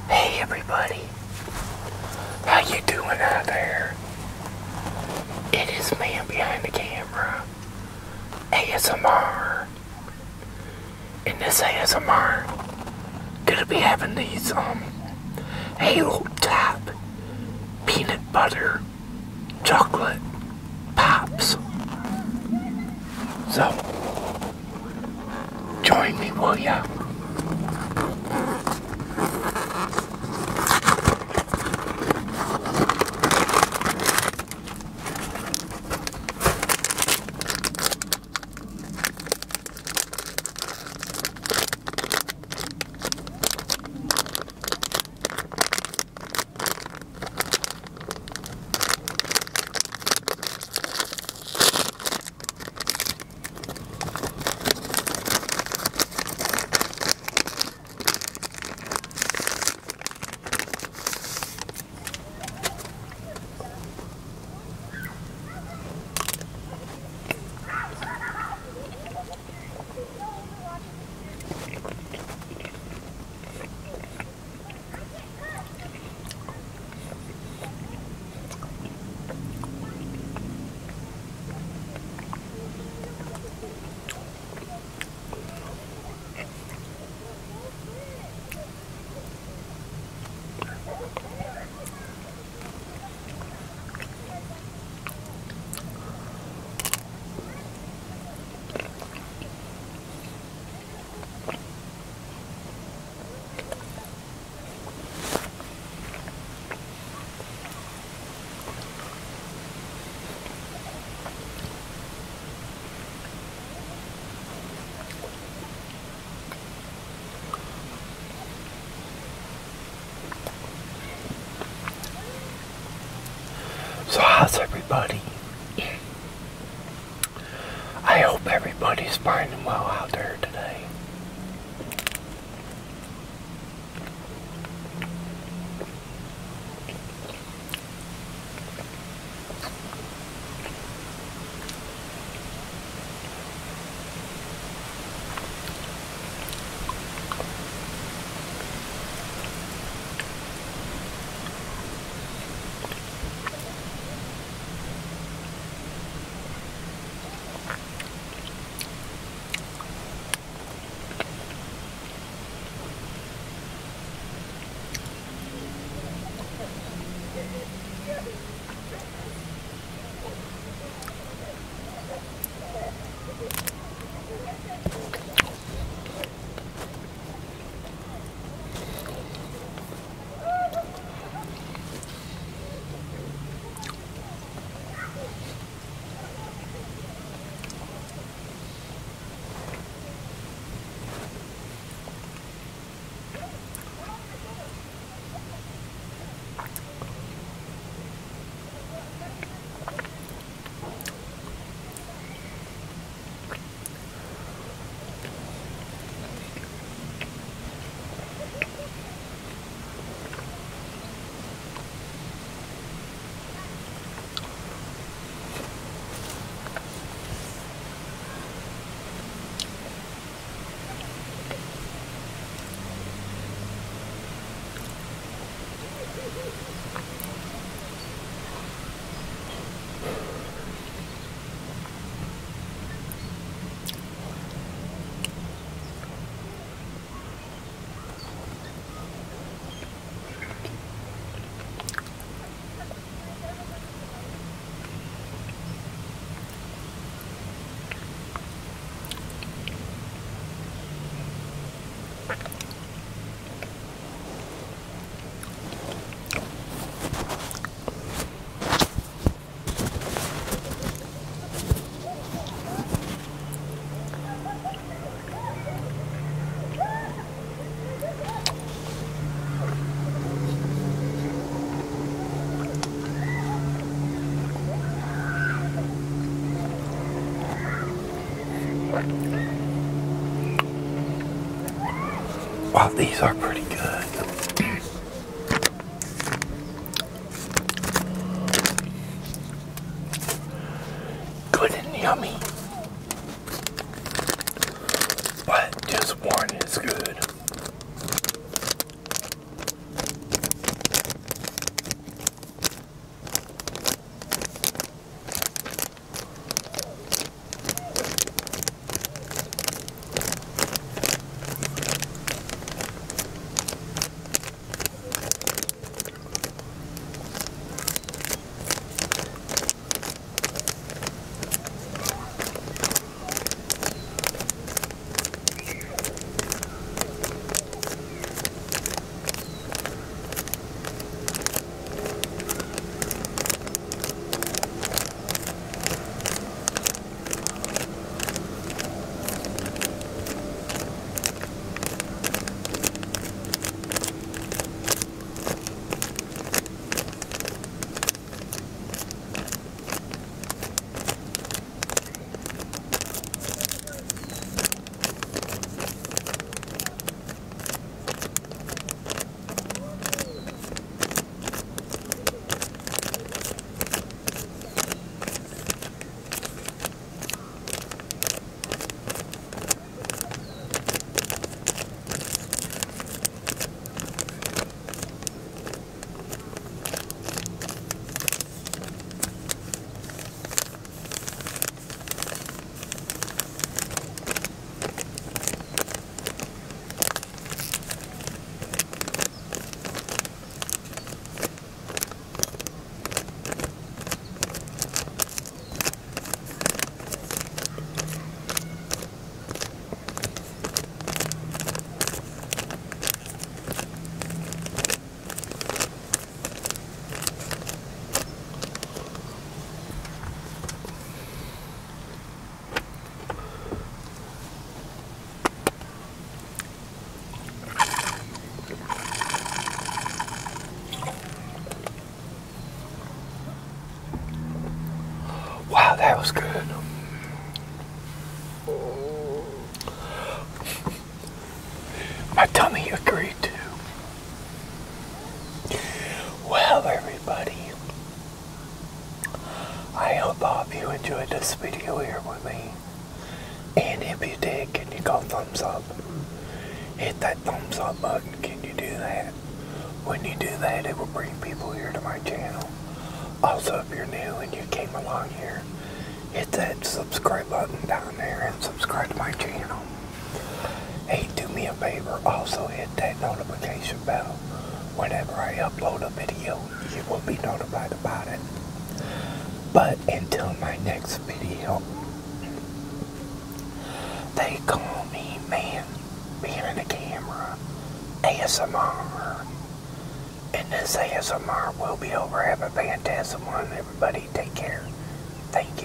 Hey everybody, how you doing out there? It is Man Behind the Camera, ASMR. In this ASMR, gonna be having these Halo Top peanut butter chocolate pops. So, join me, will ya? So how's everybody? I hope everybody's finding well out there today. Wow, these are pretty good. Good and yummy. But just one is good. Wow, that was good. My tummy agreed too. Well, everybody, I hope all of you enjoyed this video here with me. And if you did, can you go thumbs up? Hit that thumbs up button. Can you do that? When you do that, it will bring people here to my channel. Also, if you're new and you came along here, hit that subscribe button down there and subscribe to my channel. Hey, do me a favor, also hit that notification bell. Whenever I upload a video, you will be notified about it. But until my next video, they call me Man Behind the Camera ASMR. And this ASMR will be over. Have a fantastic one, everybody. Take care. Thank you.